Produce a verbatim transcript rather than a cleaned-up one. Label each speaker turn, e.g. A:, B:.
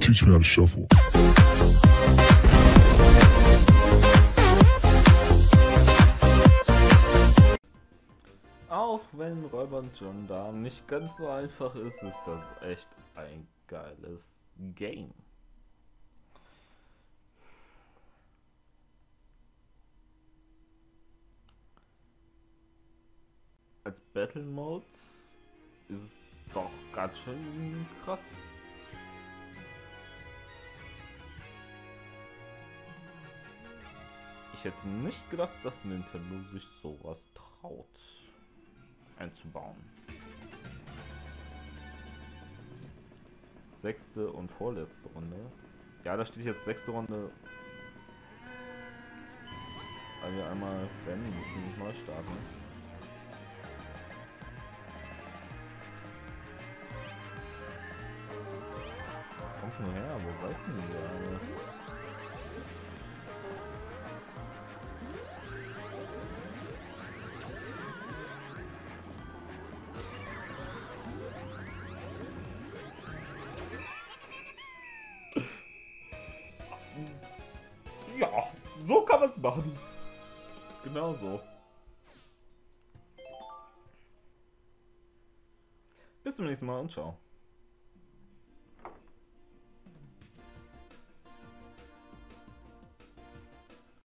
A: Teach me how to shuffle.
B: Auch wenn Räuber John da nicht ganz so einfach ist, ist das echt ein geiles Game. Als Battle Mode ist es doch ganz schön krass. Ich hätte nicht gedacht, dass Nintendo sich sowas traut einzubauen. Sechste und vorletzte Runde. Ja, da steht jetzt sechste Runde. Weil wir einmal rennen müssen und neu starten. Kommt nur her, wo seid denn ihr alle? Ja, so kann man es machen. Genau so. Bis zum nächsten Mal und ciao.